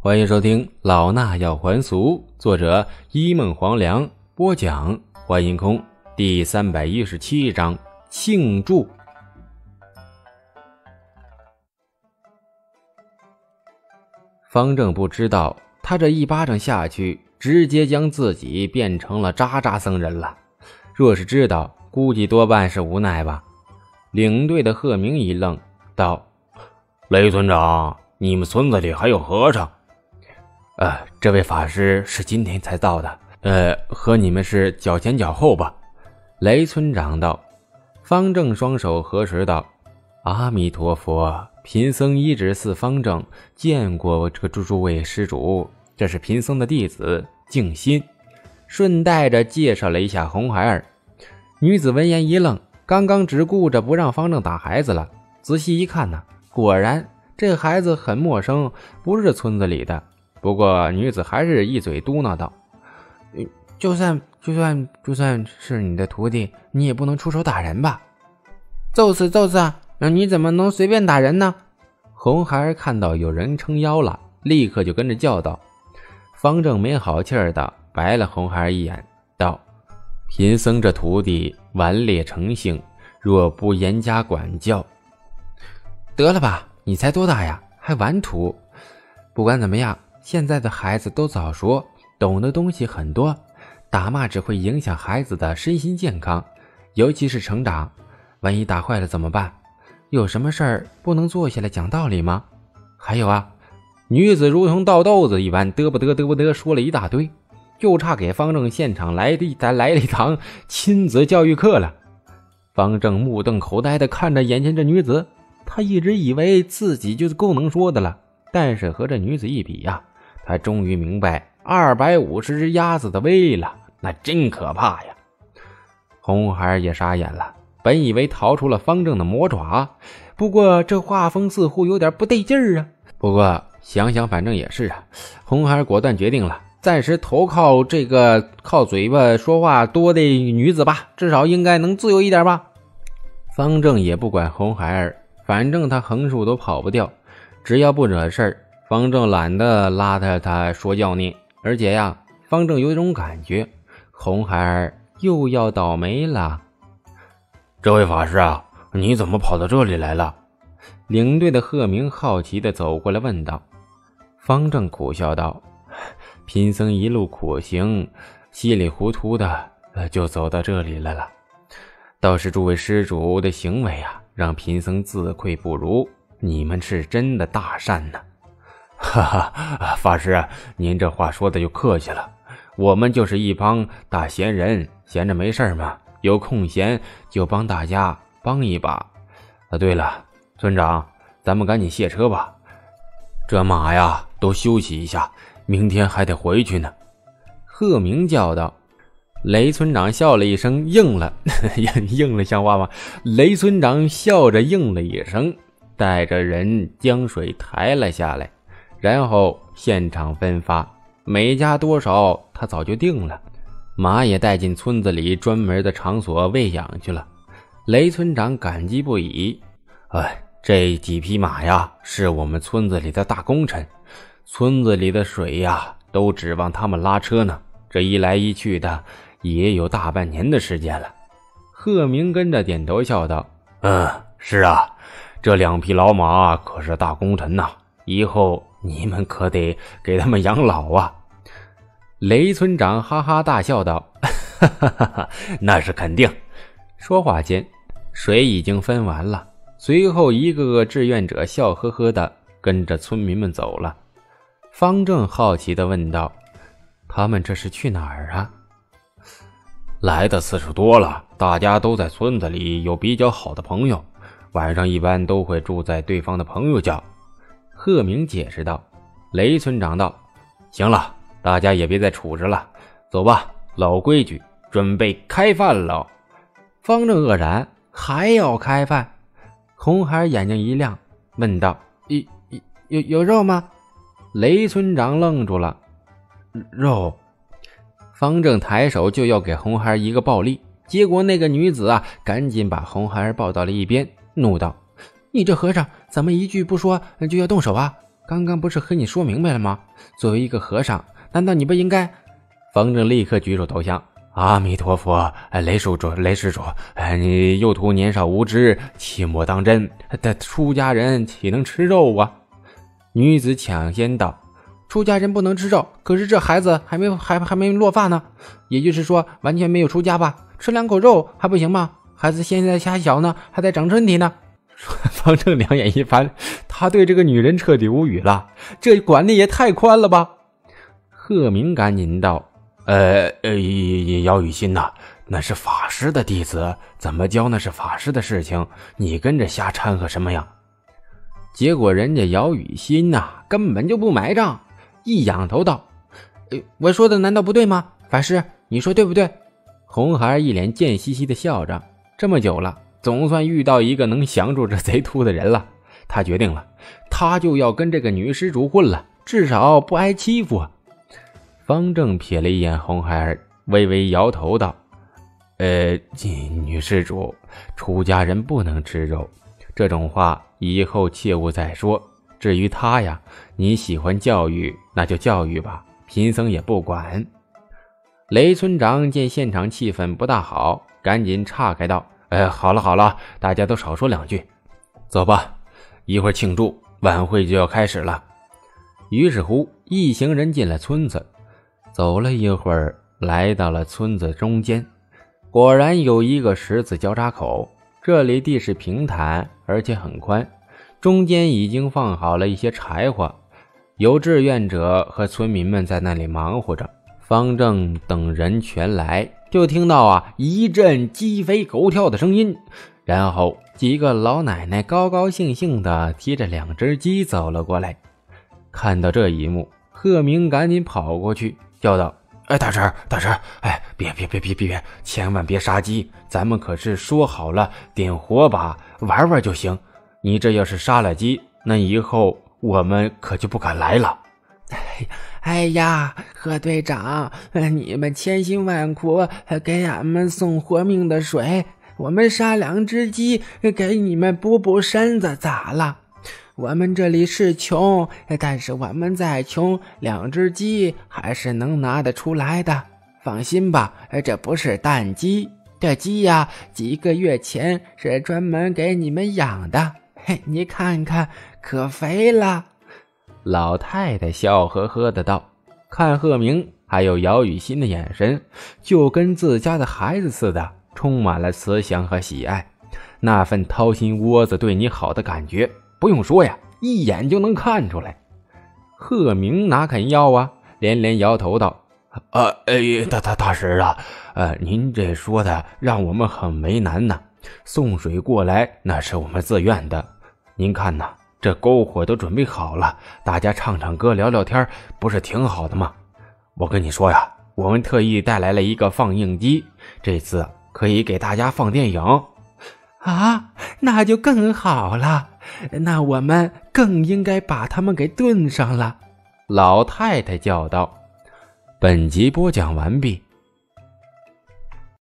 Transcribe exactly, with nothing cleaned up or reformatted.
欢迎收听老衲要还俗，作者一梦黄粱，播讲欢迎空。第三百一十七章庆祝。方正不知道，他这一巴掌下去，直接将自己变成了渣渣僧人了。若是知道，估计多半是无奈吧。领队的贺明一愣，道：雷村长，你们村子里还有和尚？呃，这位法师是今天才到的，呃，和你们是脚前脚后吧？雷村长道。方正双手合十道：阿弥陀佛，贫僧一指寺方正见过这个诸诸位施主，这是贫僧的弟子静心。顺带着介绍了一下红孩儿。女子闻言一愣，刚刚只顾着不让方正打孩子了，仔细一看呢，果然这孩子很陌生，不是村子里的。不过女子还是一嘴嘟囔道：就算就算就算是你的徒弟，你也不能出手打人吧？揍死揍死啊！你怎么能随便打人呢？红孩儿看到有人撑腰了，立刻就跟着叫道。方正没好气儿的白了红孩儿一眼，道：贫僧这徒弟顽劣成性，若不严加管教……得了吧，你才多大呀，还顽徒？不管怎么样，现在的孩子都早熟，懂的东西很多，打骂只会影响孩子的身心健康，尤其是成长。万一打坏了怎么办？有什么事儿不能坐下来讲道理吗？还有啊，女子如同倒豆子一般嘚不嘚嘚不嘚说了一大堆，就差给方正现场来一来了一堂亲子教育课了。方正目瞪口呆地看着眼前这女子，他一直以为自己就是够能说的了，但是和这女子一比呀，他终于明白二百五十只鸭子的威了，那真可怕呀。红孩儿也傻眼了，本以为逃出了方正的魔爪，不过这画风似乎有点不对劲儿啊。不过想想反正也是啊，红孩儿果断决定了，暂时投靠这个靠嘴巴说话多的女子吧，至少应该能自由一点吧。方正也不管红孩儿，反正他横竖都跑不掉，只要不惹事儿，方正懒得拉他他说教孽。而且呀，方正有一种感觉，红孩儿又要倒霉了。这位法师啊，你怎么跑到这里来了？领队的贺明好奇地走过来问道。方正苦笑道：贫僧一路苦行，稀里糊涂的就走到这里来了。倒是诸位施主的行为啊，让贫僧自愧不如，你们是真的大善呢。哈哈，法师，您这话说的就客气了，我们就是一帮大闲人，闲着没事嘛，有空闲就帮大家帮一把。啊，对了，村长，咱们赶紧卸车吧，这马呀都休息一下，明天还得回去呢。贺明叫道。雷村长笑了一声，应了应了像话吗？雷村长笑着应了一声，带着人将水抬了下来，然后现场分发，每家多少他早就定了，马也带进村子里专门的场所喂养去了。雷村长感激不已，哎，这几匹马呀是我们村子里的大功臣，村子里的水呀都指望他们拉车呢，这一来一去的也有大半年的时间了。贺明跟着点头笑道：嗯，是啊，这两匹老马可是大功臣呐，以后你们可得给他们养老啊。雷村长哈哈大笑道：哈哈哈哈，那是肯定。说话间，水已经分完了，随后一个个志愿者笑呵呵的跟着村民们走了。方正好奇地问道：他们这是去哪儿啊？来的次数多了，大家都在村子里有比较好的朋友，晚上一般都会住在对方的朋友家。贺明解释道。雷村长道：行了，大家也别再杵着了，走吧，老规矩，准备开饭了。方正愕然，还要开饭？红孩眼睛一亮，问道：有有有肉吗？雷村长愣住了。肉？方正抬手就要给红孩一个暴力，结果那个女子啊，赶紧把红孩抱到了一边，怒道：你这和尚怎么一句不说就要动手啊？ 刚刚不是和你说明白了吗？作为一个和尚，难道你不应该……方正立刻举手投降。阿弥陀佛，雷施主，雷施主，你幼徒年少无知，切莫当真。但出家人岂能吃肉啊？女子抢先道：出家人不能吃肉，可是这孩子还没还还没落发呢，也就是说完全没有出家吧？吃两口肉还不行吗？孩子现在还小呢，还在长身体呢。方正两眼一翻，他对这个女人彻底无语了，这管的也太宽了吧。鹤鸣赶紧道：呃呃，姚雨欣呐、啊，那是法师的弟子，怎么教那是法师的事情，你跟着瞎掺和什么呀？结果人家姚雨欣呐、啊，根本就不买账，一仰头道：呃，我说的难道不对吗？法师，你说对不对？红孩儿一脸贱兮兮的笑着，这么久了，总算遇到一个能降住这贼秃的人了。他决定了，他就要跟这个女施主混了，至少不挨欺负啊。方正瞥了一眼红孩儿，微微摇头道：呃，女施主，出家人不能吃肉，这种话以后切勿再说。至于他呀，你喜欢教育那就教育吧，贫僧也不管。雷村长见现场气氛不大好，赶紧岔开道：呃，好了好了，大家都少说两句，走吧，一会儿庆祝晚会就要开始了。于是乎，一行人进了村子，走了一会儿，来到了村子中间，果然有一个十字交叉口，这里地势平坦，而且很宽，中间已经放好了一些柴火，有志愿者和村民们在那里忙活着。方正等人全来，就听到啊一阵鸡飞狗跳的声音，然后几个老奶奶高高兴兴地提着两只鸡走了过来。看到这一幕，鹤鸣赶紧跑过去叫道：哎，大婶大婶，哎，别别别别别，千万别杀鸡，咱们可是说好了点火把玩玩就行，你这要是杀了鸡，那以后我们可就不敢来了。 哎呀，贺队长，你们千辛万苦给俺们送活命的水，我们杀两只鸡给你们补补身子咋了？我们这里是穷，但是我们再穷，两只鸡还是能拿得出来的。放心吧，这不是蛋鸡，这鸡呀，几个月前是专门给你们养的，嘿，你看看，可肥了。 老太太笑呵呵的道，看鹤鸣还有姚雨欣的眼神就跟自家的孩子似的，充满了慈祥和喜爱，那份掏心窝子对你好的感觉不用说呀，一眼就能看出来。鹤鸣哪肯要啊，连连摇头道：呃哎，大大大师啊，呃您这说的让我们很为难呐，送水过来那是我们自愿的，您看呐，这篝火都准备好了，大家唱唱歌聊聊天，不是挺好的吗？我跟你说呀，我们特意带来了一个放映机，这次可以给大家放电影。 啊，那就更好了，那我们更应该把他们给炖上了。 老太太叫道。本集播讲完毕，